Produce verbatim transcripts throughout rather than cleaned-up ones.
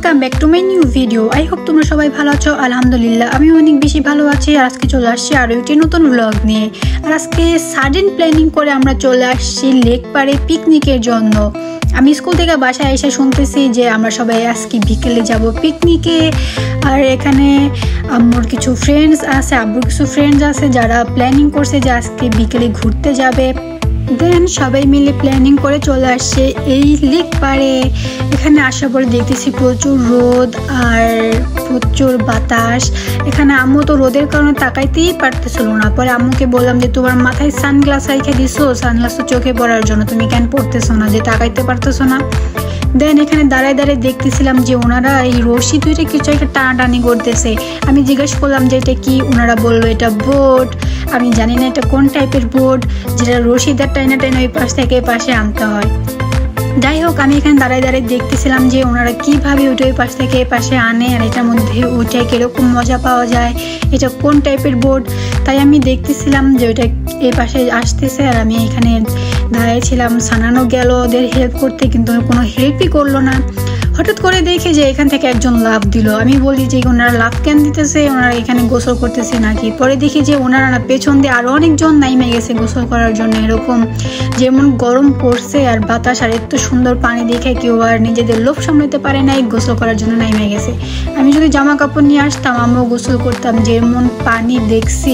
Welcome back to my new video. I hope তোমরা সবাই ভালো আছো। আলহামদুলিল্লাহ আমি অনেক বেশি ভালো আছি। আর আজকে চলে আসছি আরও একটি নতুন ব্লগ নিয়ে। আর আজকে সাডেন প্ল্যানিং করে আমরা চলে আসছি লেক পাড়ে পিকনিকের জন্য। আমি স্কুল থেকে বাসায় এসে শুনতেছি যে আমরা সবাই আজকে বিকেলে যাব পিকনিকে। আর এখানে আম্মুর কিছু ফ্রেন্ডস আছে, আব্বুর কিছু ফ্রেন্ডস আছে যারা প্ল্যানিং করছে যে আজকে বিকেলে ঘুরতে যাবে। দেন সবাই মিলে প্ল্যানিং করে চলে আসছে এই লেক পাড়ে। এখানে আসার পরে দেখতেছি প্রচুর রোদ আর প্রচুর বাতাস। এখানে আম্মু তো রোদের কারণে তাকাইতেই পারতেছিল না। পরে আম্মুকে বললাম যে তোমার মাথায় সানগ্লাস রেখে দিছো, সানগ্লাস তো চোখে পড়ার জন্য, তুমি কেন পড়তেছো না, যে তাকাইতে পারতেছো না। দেন এখানে দাঁড়ায় দাঁড়ায় দেখতেছিলাম যে ওনারা এই রশি দুইটা কিছু একটা টানাটানি করতেছে। আমি জিজ্ঞেস করলাম যে এটা কি, ওনারা বললো এটা বোট। আমি জানি না এটা কোন টাইপের বোট যেটা রশিদার টাইনা টাইনা ওই পাশ থেকে পাশে আনতে হয়। যাই হোক, আমি এখানে দাঁড়ায় দাঁড়ায় দেখতেছিলাম যে ওনারা কীভাবে ওইটা ওই পাশ থেকে এই পাশে আনে আর এটার মধ্যে উঠে কীরকম মজা পাওয়া যায়, এটা কোন টাইপের বোট। তাই আমি দেখতেছিলাম যে ওইটা এই পাশে আসতেছে আর আমি এখানে দাঁড়াইছিলাম। সানানো গেল ওদের হেল্প করতে, কিন্তু কোনো হেল্পই করলো না। হঠাৎ করে দেখে যে এখান থেকে একজন লাফ দিল। আমি বলি যে ওনারা লাফ কেন দিতেছে, ওনারা এখানে গোসল করতেছে নাকি। পরে দেখি যে ওনারা না পেছন দিয়ে আরও অনেকজন নাইমে গেছে গোসল করার জন্য। এরকম যেমন গরম পড়ছে আর বাতাস আর এত সুন্দর পানি দেখে কেউ আর নিজেদের লোভ সামলাতে পারে নাই, গোসল করার জন্য নাইমে গেছে। আমি যদি জামা কাপড় নিয়ে আসতাম আমিও গোসল করতাম, যেমন পানি দেখছি।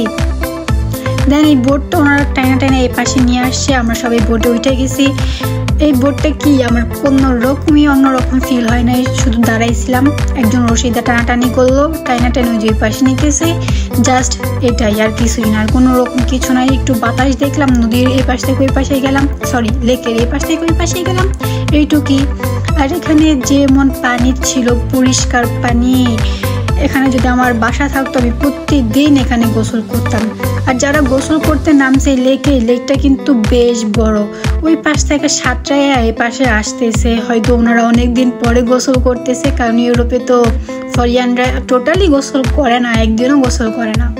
দেন এই বোটটা ওনারা টাইনা টাইনা এই পাশে নিয়ে আসছে, আমরা সবাই বোটে উঠে গেছি। এই বোটটা কি আমার কোনো রকমই অন্যরকম ফিল হয় নাই, শুধু দাঁড়াইছিলাম, একজন রশিদা টানাটানি করলো, টাইনা টাইনা ওই যে পাশে নিতেছে, জাস্ট এটাই আর কিছুই না, আর কোনো রকম কিছু নাই। একটু বাতাস দেখলাম, নদীর এই পাশ থেকে ওই পাশে গেলাম, সরি লেকের এই পাশ থেকে ওই পাশে গেলাম, এইটুকুই। আর এখানে যেমন পানি ছিল পরিষ্কার পানি, এখানে যদি আমার বাসা থাকতো আমি প্রতিদিন এখানে গোসল করতাম। আর যারা গোসল করতে নামছে লেকে, লেকটা কিন্তু বেশ বড়। ওই পাশ থেকে সাতটায় এই পাশে আসতেছে, হয়তো ওনারা অনেক দিন পরে গোসল করতেছে, কারণ ইউরোপে তো ফরিয়ানরা টোটালি গোসল করে না, একদিনও গোসল করে না।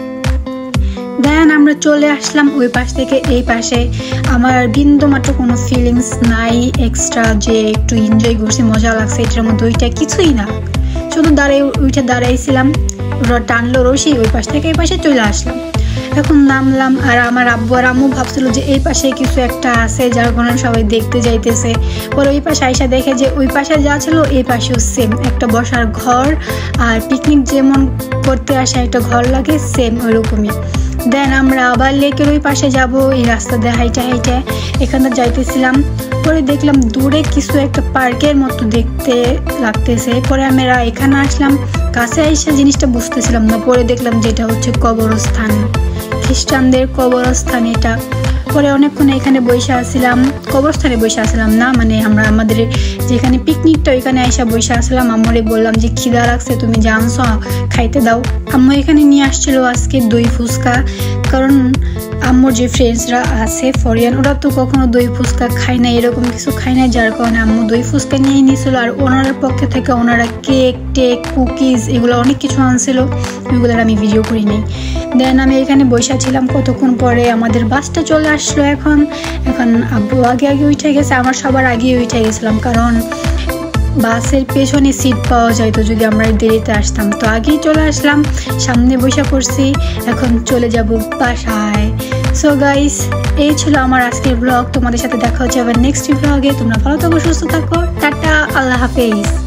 দেন আমরা চলে আসলাম ওই পাশ থেকে এই পাশে। আমার বিন্দু মাত্র কোনো ফিলিংস নাই এক্সট্রা যে একটু এনজয় করছি, মজা লাগছে, এটার মধ্যে ওইটা কিছুই না। শুধু দাঁড়াই উঠে দাঁড়াইছিলাম, টানলো রশি, ওই পাশ থেকে এই পাশে চলে আসলাম। এখন নামলাম আর আমার আব্বু আর আম্মু ভাবছিল যে এই পাশে কিছু একটা আছে যার কারণে সবাই দেখতে যাইতেছে। পরে ওই পাশে আইসা দেখে যে ওই পাশে যা ছিল এই পাশেও সেম একটা বসার ঘর, আর পিকনিক যেমন করতে আসে একটা ঘর লাগে সেম ওইরকমই। দেন আমরা আবার লেকের ওই পাশে যাব, এই রাস্তা দিয়ে হাইটে হাইটে এখানে যাইতেছিলাম। পরে দেখলাম দূরে কিছু একটা পার্কের মতো দেখতে লাগতেছে। পরে আমরা এখানে আসলাম, কাছে আইসা জিনিসটা বুঝতেছিলাম না। পরে দেখলাম যে এটা হচ্ছে কবরস্থান, খ্রিস্টানদের কবরস্থান এটা। পরে অনেকক্ষণ এখানে বসে আসছিলাম, কবরস্থানে বসে আসলাম না, মানে আমরা আমাদের যেখানে পিকনিকটা ওইখানে আইসা বসে আসলাম। আম্মুরে বললাম যে খিদা লাগছে, তুমি জানছ খাইতে দাও। আম্মু এখানে নিয়ে আসছিল আজকে দই ফুচকা, কারণ আম্মুর যে ফ্রেন্ডসরা আছে ফরিয়ান ওরা তো কখনো দই ফুচকা খায় না, এরকম কিছু খায় না, যার কারণে আম্মু দই ফুচকা নিয়ে নিয়েছিল। আর ওনার পক্ষে থেকে ওনারা কেক টেক কুকিজ এগুলো অনেক কিছু আনছিল, ওইগুলোর আমি ভিডিও করি নাই। দেন আমি এখানে বসে ছিলাম, কতক্ষণ পরে আমাদের বাসটা চলে আসলো। এখন এখন আব্বু আগে আগে উঠে গেছে, আমার সবার আগে উঠে গেছিলাম, কারণ বাসের পেছনে সিট পাওয়া যাইতো যদি আমরা দেরিতে আসতাম। তো আগেই চলে আসলাম, সামনে বসে পড়ছি, এখন চলে যাব বাসায়। সো গাইস, এই ছিল আমার আজকের ব্লগ। তোমাদের সাথে দেখা হচ্ছে আবার নেক্সট ব্লগে। তোমরা ভালো থাকো, সুস্থ থাকো, টাটা, আল্লাহ হাফেজ।